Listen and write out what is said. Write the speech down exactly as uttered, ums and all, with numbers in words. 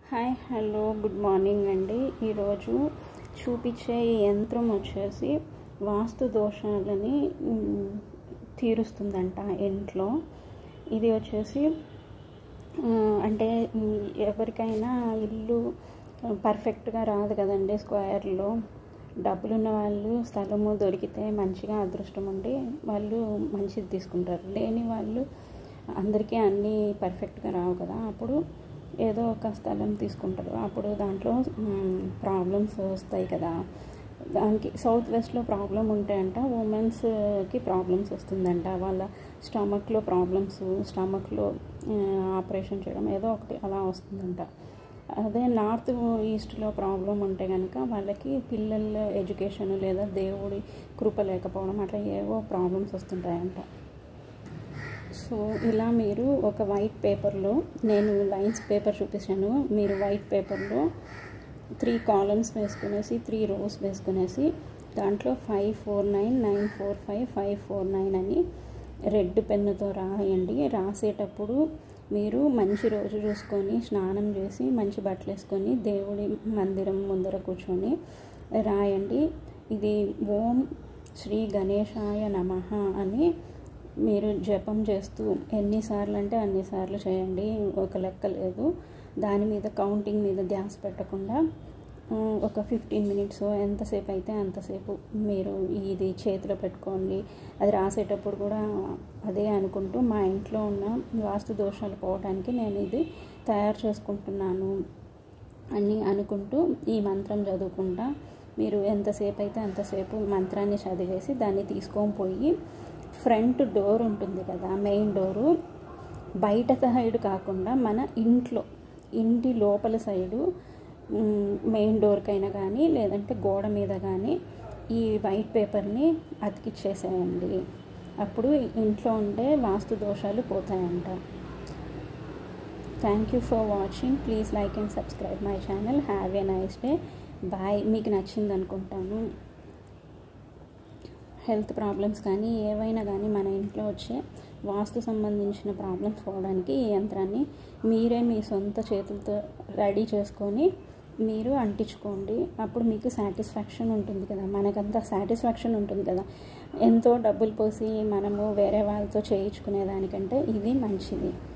Hi hello good morning అండి. ఈరోజు చూపించే ఈ యంత్రం వచ్చేసి వాస్తు దోషాలని తీరుస్తుందంట ఇంట్లో. ఇది వచ్చేసి అంటే ఎవరికైనా ఇల్లు పర్ఫెక్ట్గా రాదు కదండి. స్క్వేర్లో డబ్బులున్న వాళ్ళు స్థలము దొరికితే మంచిగా అదృష్టం ఉండి వాళ్ళు మంచిది తీసుకుంటారు. లేని వాళ్ళు అందరికీ అన్నీ పర్ఫెక్ట్గా రావు కదా, అప్పుడు ఏదో ఒక స్థలం తీసుకుంటారు. అప్పుడు దాంట్లో ప్రాబ్లమ్స్ వస్తాయి కదా. దానికి సౌత్ వెస్ట్లో ప్రాబ్లం ఉంటాయంట, ఉమెన్స్కి ప్రాబ్లమ్స్ వస్తుందంట. వాళ్ళ స్టమక్లో ప్రాబ్లమ్స్, స్టమక్లో ఆపరేషన్ చేయడం ఏదో ఒకటి అలా వస్తుందంట. అదే నార్త్ ఈస్ట్లో ప్రాబ్లం ఉంటే కనుక వాళ్ళకి పిల్లల ఎడ్యుకేషన్ లేదా దేవుడి కృప లేకపోవడం అట్లా ఏవో ప్రాబ్లమ్స్ వస్తుంటాయంట. సో ఇలా మీరు ఒక వైట్ పేపర్లో, నేను లైన్స్ పేపర్ చూపించాను, మీరు వైట్ పేపర్లో త్రీ కాలమ్స్ వేసుకునేసి త్రీ రోస్ వేసుకునేసి దాంట్లో five four nine nine four five five four nine అని రెడ్ పెన్నుతో రాయండి. రాసేటప్పుడు మీరు మంచి రోజు చూసుకొని స్నానం చేసి మంచి బట్టలు వేసుకొని దేవుడి మందిరం ముందర కూర్చొని రాయండి. ఇది ఓం శ్రీ గణేశాయ నమః అని మీరు జపం చేస్తూ ఎన్నిసార్లు అంటే అన్నిసార్లు చేయండి, ఒక లెక్క లేదు. దాని మీద కౌంటింగ్ మీద ధ్యాస పెట్టకుండా ఒక ఫిఫ్టీన్ మినిట్స్ ఎంతసేపు అయితే అంతసేపు మీరు ఇది చేతిలో పెట్టుకోండి. అది రాసేటప్పుడు కూడా అదే అనుకుంటూ మా ఇంట్లో ఉన్న వాస్తు దోషాలు పోవడానికి నేను ఇది తయారు చేసుకుంటున్నాను అని అనుకుంటూ ఈ మంత్రం చదువుకుంటా మీరు ఎంతసేపు అయితే అంతసేపు మంత్రాన్ని చదివేసి దాన్ని తీసుకొని పోయి ఫ్రంట్ డోర్ ఉంటుంది కదా, మెయిన్ డోరు బయట సైడ్ కాకుండా మన ఇంట్లో ఇంటి లోపల సైడు మెయిన్ డోర్కైనా కానీ లేదంటే గోడ మీద కానీ ఈ వైట్ పేపర్ని అతికిచ్చేసేయండి. అప్పుడు ఇంట్లో ఉండే వాస్తు దోషాలు పోతాయంట. Thank you for watching. Please like and subscribe my channel. Have a nice day. Bye. మీకు నచ్చింది అనుకుంటాను. హెల్త్ ప్రాబ్లమ్స్ కానీ ఏవైనా కానీ మన ఇంట్లో వచ్చే వాస్తు సంబంధించిన ప్రాబ్లమ్స్ పోవడానికి ఈ యంత్రాన్ని మీరే మీ సొంత చేతులతో రెడీ చేసుకొని మీరు అంటించుకోండి. అప్పుడు మీకు సాటిస్ఫాక్షన్ ఉంటుంది కదా, మనకంతా సాటిస్ఫాక్షన్ ఉంటుంది కదా. ఎంతో డబ్బులు పోసి మనము వేరే వాళ్ళతో చేయించుకునే దానికంటే ఇది మంచిది.